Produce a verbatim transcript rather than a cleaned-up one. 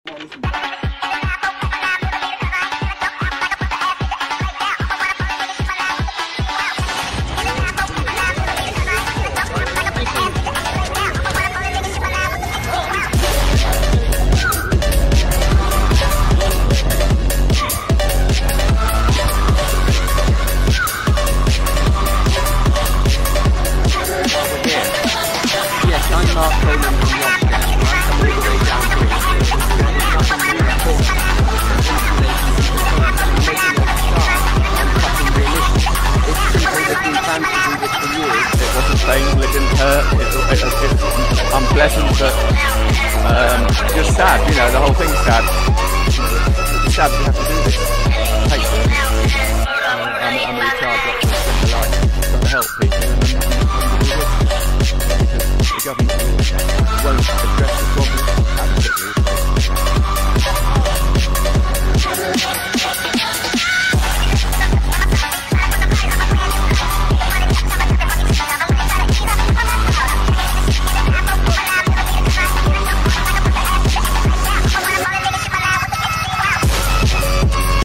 It didn't hurt, it, it, it, it's unpleasant, but um, just sad, you know, the whole thing's sad. It's sad we have to do this. It takes it. Uh, I'm, I'm really proud that we've spent the life trying to help people, and, and, and, and, and, and, and the government won't